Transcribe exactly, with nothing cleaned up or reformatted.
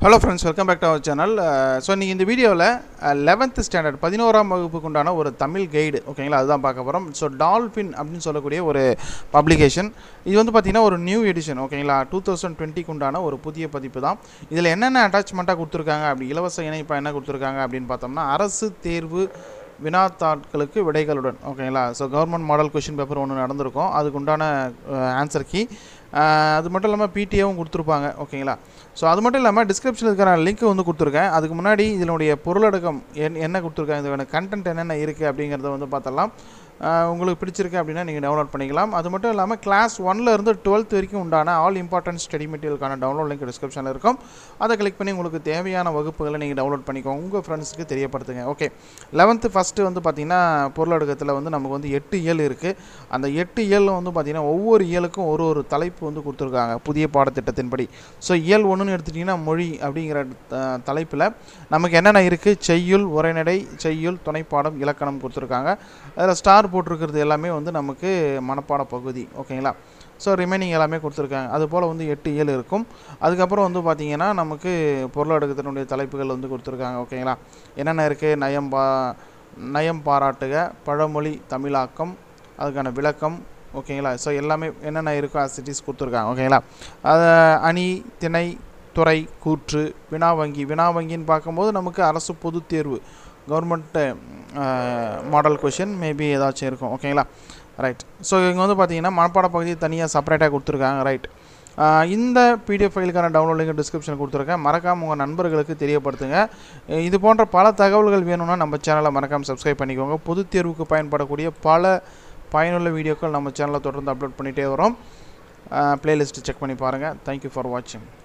Hello friends, welcome back to our channel. Uh, so in this video la uh, eleventh standard பதினோராம் வகுப்புக்கு உண்டான ஒரு Tamil guide ஓகேங்களா அதுதான் பார்க்க போறோம். So Dolphin அப்படினு சொல்லக்கூடிய ஒரு பப்ளிகேஷன். இது வந்து பாத்தீங்கன்னா ஒரு நியூ எடிஷன் ஓகேங்களா twenty twenty க்கு உண்டான ஒரு புதிய பதிப்பு தான். இதுல என்னென்ன அட்டாச்மென்ட்டா கொடுத்திருக்காங்க அப்படி இலவச இணைப்பா என்ன கொடுத்திருக்காங்க அப்படினு பார்த்தோம்னா அரசு தேர்வு வினாத்தாட்களுக்கு விடைகளுடன் ஓகேங்களா. So government model question paper ஒன்று நடந்திருக்கும், அதுக்கு உண்டான ஆன்சர் கீ அது மட்டும் இல்லாமல் பிடிஏவும் கொடுத்துருப்பாங்க ஓகேங்களா. ஸோ அது மட்டும் இல்லாமல் டிஸ்கிரிப்ஷனில் இருக்கிற லிங்க் வந்து கொடுத்துருக்கேன். அதுக்கு முன்னாடி இதனுடைய பொருளடக்கம் என் என்ன கொடுத்துருக்காங்க, இதோட கண்டென்ட் என்னென்ன இருக்குது அப்படிங்கிறத வந்து பார்த்தலாம். உங்களுக்கு பிடிச்சிருக்கு அப்படின்னா நீங்கள் டவுன்லோட் பண்ணிக்கலாம். அது மட்டும் இல்லாமல் கிளாஸ் ஒன்ல இருந்து டுவெல்த் வரைக்கும் உண்டான ஆல் இம்பார்ட்டன்ட் ஸ்டடி மெட்டீரியலுக்கான டவுன்லோட் லிங்க் டிஸ்கிரிப்ஷனில் இருக்கும். அதை கிளிக் பண்ணி உங்களுக்கு தேவையான வகுப்புகளை நீங்கள் டவுன்லோட் பண்ணிக்கோங்க, உங்கள் ஃப்ரெண்ட்ஸுக்கு தெரியப்படுத்துங்க. ஓகே, லெவன்த்து ஃபஸ்ட்டு வந்து பார்த்திங்கன்னா பொருளடக்கத்தில் வந்து நமக்கு வந்து எட்டு இயல் இருக்குது. அந்த எட்டு இயலில் வந்து பார்த்திங்கன்னா ஒவ்வொரு இயலுக்கும் ஒரு ஒரு தலைப்பு வந்து கொடுத்துருக்காங்க புதிய பாடத்திட்டத்தின்படி. ஸோ இயல் ஒன்றுன்னு எடுத்துட்டிங்கன்னா மொழி அப்படிங்கிற தலைப்பில் நமக்கு என்னென்ன இருக்குது, செய்யுள், உரைநடை, செய்யுள், துணைப்பாடம், இலக்கணம் கொடுத்துருக்காங்க. அதில் ஸ்டார் போட்டிருக்கிறது எல்லாமே வந்து நமக்கு மனப்பாட பகுதி ஓகேங்களா. ஸோ ரிமைனிங் எல்லாமே கொடுத்துருக்காங்க. அதுபோல் வந்து எட்டு இயல் இருக்கும். அதுக்கப்புறம் வந்து பார்த்திங்கன்னா நமக்கு பொருளடக்கத்தினுடைய தலைப்புகள் வந்து கொடுத்துருக்காங்க ஓகேங்களா. என்னென்ன இருக்குது, நயம் பா நயம் பாராட்டுக, பழமொழி தமிழாக்கம், அதுக்கான விளக்கம் ஓகேங்களா. ஸோ எல்லாமே என்னென்ன இருக்கோ ஆசிட்டிஸ் கொடுத்துருக்காங்க ஓகேங்களா. அது அணி, திணை, துறை, கூற்று, வினாவங்கி. வினாவங்கின்னு பார்க்கும்போது நமக்கு அரசு பொது தேர்வு கவர்மெண்ட்டு மாடல் கொஷின் மேபி ஏதாச்சும் இருக்கும் ஓகேங்களா. ரைட். ஸோ இங்கே வந்து பார்த்தீங்கன்னா மனப்பாட பகுதி தனியாக செப்பரேட்டாக கொடுத்துருக்காங்க. ரைட். இந்த பிடிஎஃப் ஃபைலுக்கான டவுன்லோட் லிங்க் டிஸ்கிரிப்ஷன் கொடுத்துருக்கேன். மறக்காமல் உங்கள் நண்பர்களுக்கு தெரியப்படுத்துங்க. இது போன்ற பல தகவல்கள் வேணும்னா நம்ம சேனலை மறக்காமல் சப்ஸ்கிரைப் பண்ணிக்கோங்க. பொது தேர்வுக்கு பயன்படக்கூடிய பல பயனுள்ள வீடியோக்கள் நம்ம சேனலில் தொடர்ந்து அப்லோட் பண்ணிகிட்டே வரோம். ப்ளேலிஸ்ட்டு செக் பண்ணி பாருங்கள். தேங்க்யூ ஃபார் வாட்சிங்.